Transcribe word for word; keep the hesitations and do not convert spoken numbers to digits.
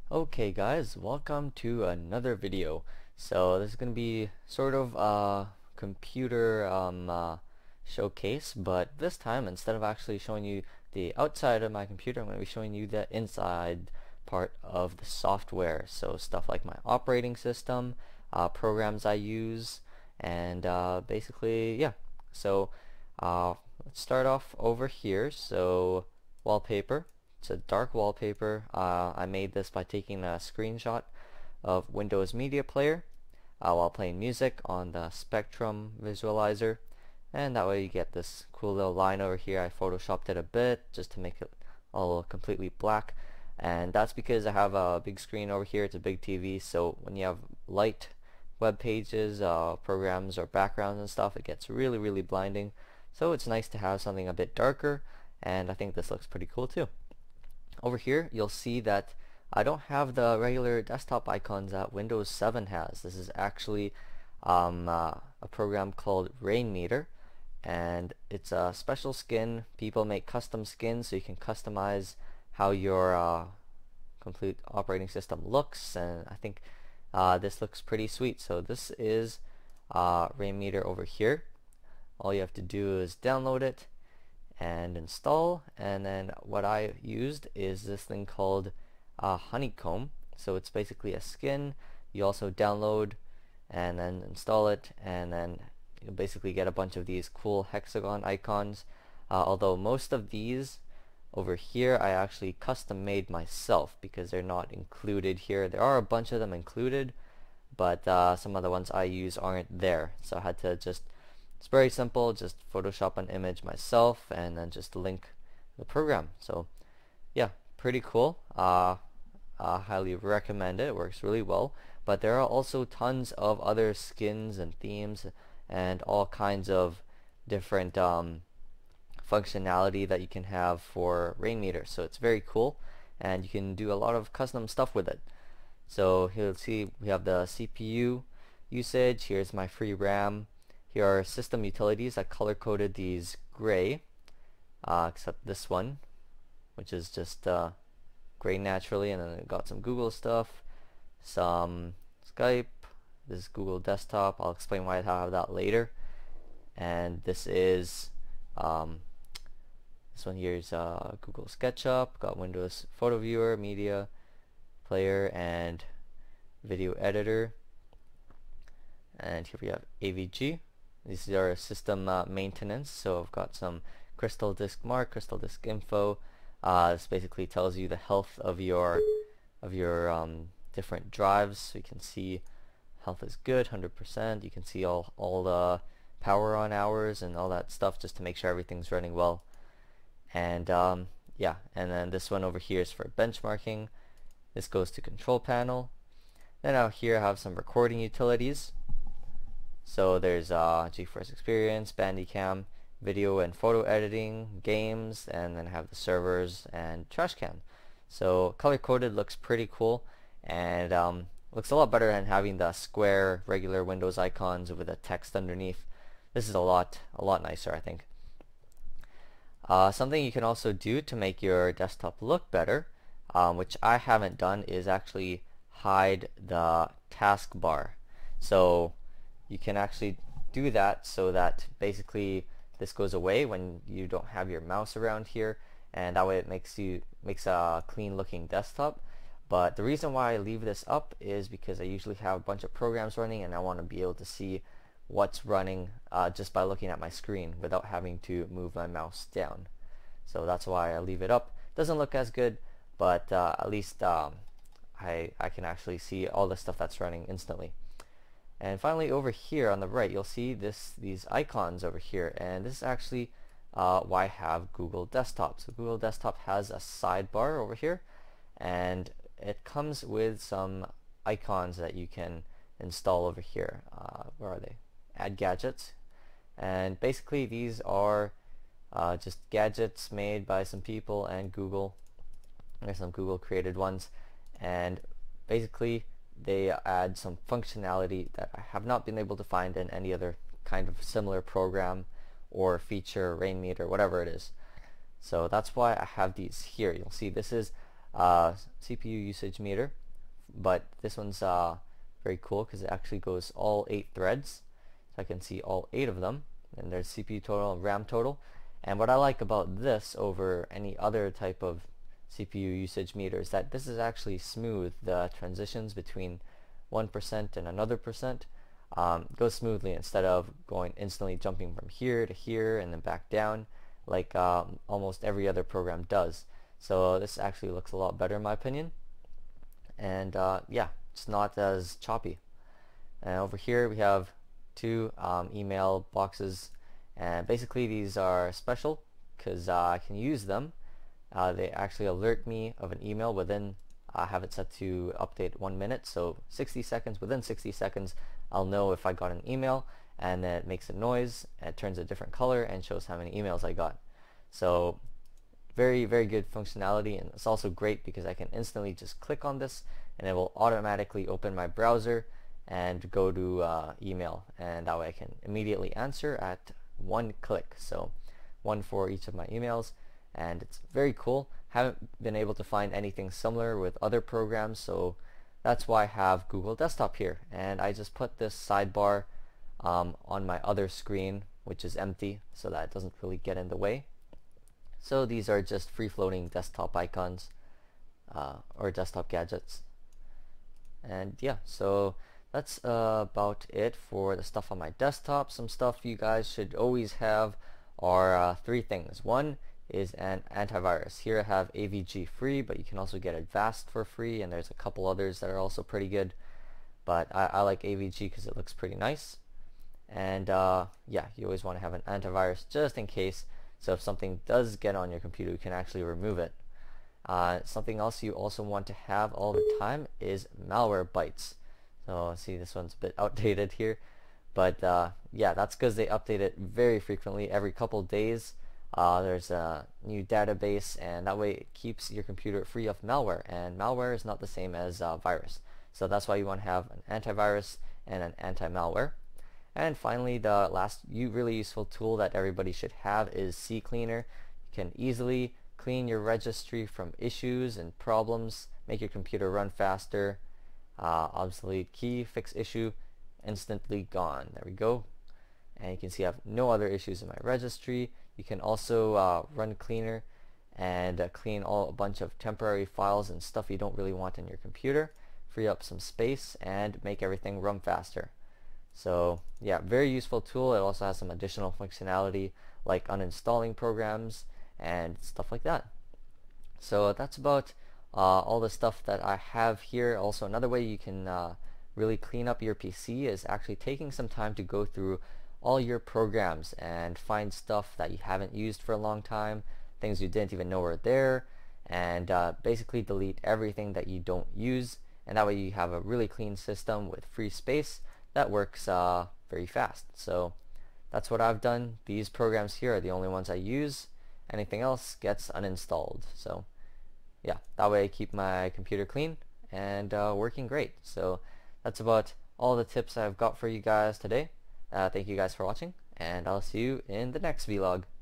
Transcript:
Okay guys, welcome to another video. So this is going to be sort of a computer um, uh, showcase, but this time instead of actually showing you the outside of my computer, I'm going to be showing you the inside part of the software. So stuff like my operating system, uh, programs I use, and uh, basically, yeah. So uh, let's start off over here. So wallpaper. It's a dark wallpaper. Uh, I made this by taking a screenshot of Windows Media Player uh, while playing music on the Spectrum visualizer, and that way you get this cool little line over here. I photoshopped it a bit just to make it all completely black, and that's because I have a big screen over here. It's a big T V, so when you have light web pages, uh, programs, or backgrounds and stuff, it gets really really blinding. So it's nice to have something a bit darker, and I think this looks pretty cool too. Over here you'll see that I don't have the regular desktop icons that Windows seven has. This is actually um, uh, a program called Rainmeter, and it's a special skin. People make custom skins so you can customize how your uh, complete operating system looks, and I think uh, this looks pretty sweet. So this is uh, Rainmeter over here. All you have to do is download it and install, and then what I used is this thing called uh, Honeycomb. So it's basically a skin. You also download and then install it, and then you basically get a bunch of these cool hexagon icons, uh, although most of these over here I actually custom made myself because they're not included here. There are a bunch of them included, but uh, some of the ones I use aren't there, so I had to just It's very simple, just Photoshop an image myself and then just link the program. So yeah, pretty cool. Uh, I highly recommend it. It works really well. But there are also tons of other skins and themes and all kinds of different um, functionality that you can have for Rainmeter. So it's very cool, and you can do a lot of custom stuff with it. So here, let's see, we have the C P U usage. Here's my free RAM. Here are system utilities. I color coded these gray, uh, except this one, which is just uh, gray naturally, and then I got some Google stuff, some Skype. This is Google Desktop. I'll explain why I have that later. And this is um, this one here is uh, Google SketchUp. Got Windows Photo Viewer, Media Player, and Video Editor. And here we have A V G. These are system uh, maintenance, so I've got some Crystal Disk Mark, Crystal Disk Info. Uh, this basically tells you the health of your of your um, different drives, so you can see health is good, one hundred percent. You can see all all the power on hours and all that stuff, just to make sure everything's running well. And um, yeah, and then this one over here is for benchmarking. This goes to Control Panel. Then out here I have some recording utilities. So there's uh, GeForce Experience, Bandicam, video and photo editing, games, and then I have the servers and Trashcan. So color coded looks pretty cool, and um, looks a lot better than having the square regular Windows icons with the text underneath. This is a lot a lot nicer, I think. Uh, something you can also do to make your desktop look better, um, which I haven't done, is actually hide the taskbar. So you can actually do that so that basically this goes away when you don't have your mouse around here, and that way it makes you makes a clean looking desktop. But the reason why I leave this up is because I usually have a bunch of programs running, and I want to be able to see what's running uh, just by looking at my screen without having to move my mouse down. So that's why I leave it up. Doesn't look as good, but uh, at least um, I, I can actually see all the stuff that's running instantly. And finally, over here on the right, you'll see this these icons over here, and this is actually uh, why I have Google Desktop. So Google Desktop has a sidebar over here, and it comes with some icons that you can install over here. Uh, where are they? Add gadgets, and basically these are uh, just gadgets made by some people and Google. There's some Google created ones, and basically they add some functionality that I have not been able to find in any other kind of similar program or feature, Rainmeter, whatever it is. So that's why I have these here. You'll see this is uh, C P U usage meter, but this one's uh, very cool because it actually goes all eight threads, so I can see all eight of them, and there's C P U total and RAM total. And what I like about this over any other type of C P U usage meter is that this is actually smooth. The transitions between one percent and another percent um, goes smoothly instead of going instantly jumping from here to here and then back down like um, almost every other program does. So this actually looks a lot better in my opinion, and uh, yeah, it's not as choppy. And over here we have two um, email boxes, and basically these are special because uh, I can use them. Uh, they actually alert me of an email within, I have it set to update one minute, so sixty seconds, within sixty seconds I'll know if I got an email, and then it makes a noise, and it turns a different color and shows how many emails I got. So very very good functionality, and it's also great because I can instantly just click on this and it will automatically open my browser and go to uh, email, and that way I can immediately answer at one click. So one for each of my emails, and it's very cool. Haven't been able to find anything similar with other programs, so that's why I have Google Desktop here, and I just put this sidebar um, on my other screen, which is empty, so that it doesn't really get in the way. So these are just free-floating desktop icons uh, or desktop gadgets. And yeah, so that's uh, about it for the stuff on my desktop. Some stuff you guys should always have are uh, three things. One is an antivirus. Here I have A V G free, but you can also get Avast for free, and there's a couple others that are also pretty good, but I, I like A V G because it looks pretty nice. And uh, yeah, you always want to have an antivirus just in case, so if something does get on your computer you can actually remove it. Uh, something else you also want to have all the time is Malwarebytes. So see, this one's a bit outdated here, but uh, yeah, that's because they update it very frequently. Every couple days uh, there's a new database, and that way it keeps your computer free of malware, and malware is not the same as uh, virus. So that's why you want to have an antivirus and an anti-malware. And finally, the last really useful tool that everybody should have is CCleaner. You can easily clean your registry from issues and problems, make your computer run faster. Uh, obsolete key, fix issue, instantly gone. There we go. And you can see I have no other issues in my registry. You can also uh, run cleaner and uh, clean all a bunch of temporary files and stuff you don't really want in your computer, free up some space, and make everything run faster. So yeah, very useful tool. It also has some additional functionality like uninstalling programs and stuff like that. So that's about uh, all the stuff that I have here. Also, another way you can uh, really clean up your P C is actually taking some time to go through all your programs and find stuff that you haven't used for a long time, things you didn't even know were there, and uh, basically delete everything that you don't use, and that way you have a really clean system with free space that works uh, very fast. So that's what I've done. These programs here are the only ones I use. Anything else gets uninstalled. So yeah, that way I keep my computer clean and uh, working great. So that's about all the tips I've got for you guys today. Uh, thank you guys for watching, and I'll see you in the next vlog.